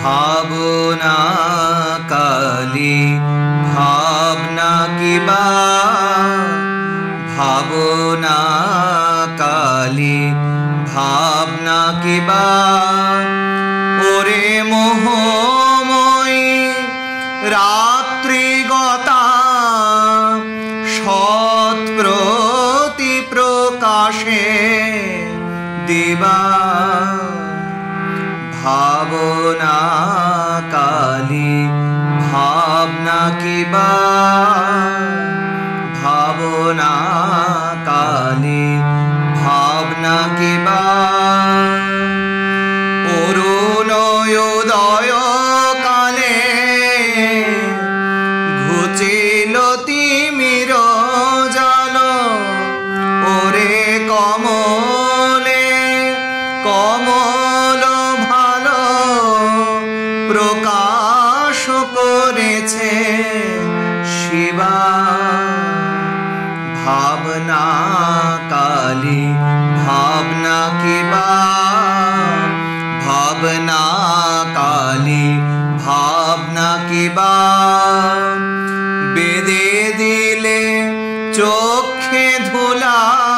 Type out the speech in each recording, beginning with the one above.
ভাবনা কালী ভাবনা কিবা ভাবনা কালী ভাবনা কিবা ওরে মোহময়ী রাত্রিগতা সৎ প্রতি প্রকাশে দিবা ভাবনা কালী ভাবনা কিবা ভাবনা কালী ভাবনা কিবা অরুণোদয় কালে ঘুচিল তিমির জাল ওরে কমলে কমল ভালো প্রকাশ করেছে শিবা ভাবনা কালী ভাবনা কিবা ভাবনা কালী ভাবনা কিবা বেদে দিলে চোখে ধুলা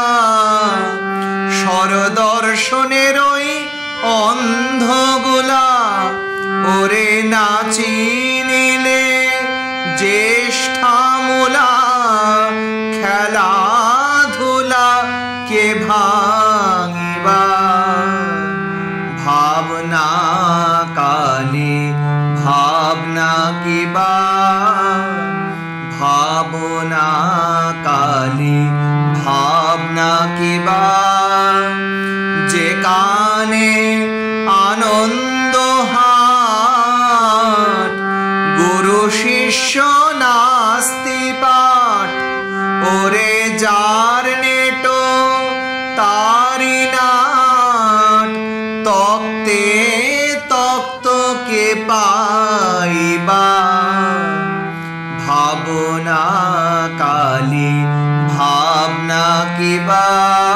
সরদর্শনের ওই অন্ধগুলা ওরে নাচি নিলে জ্যেষ্ঠামূলা খেলাধুলা কে ভাঙিবা ভাবনা কালী ভাবনা কিবা ভাবনা কালী ভাবনা কিবা যে কানে আনন্দ হাট গুরু শিষ্য নাস্তি পাঠ ওরে যার নেটো তারি নাট তক্তে তক্ত কে পাইবা ভাবনা কালী ভাবনা কিবা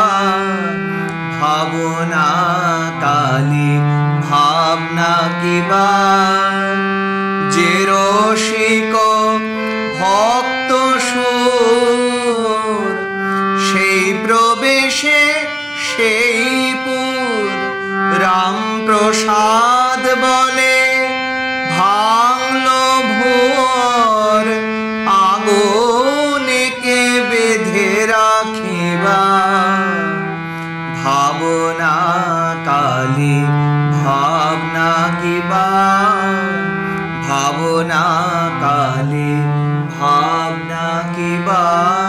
ভাবনা কালী ভাবনা কিবা যে রসিক ভক্ত সুর সেই প্রবেশে সেই পুর রামপ্রসাদ বলে ভাঙলো ভুয়োর আগুনকে বেঁধে রাখিবা ভাবনা কালী ভাবনা কিবা ভাবনা কালী ভাবনা কিবা।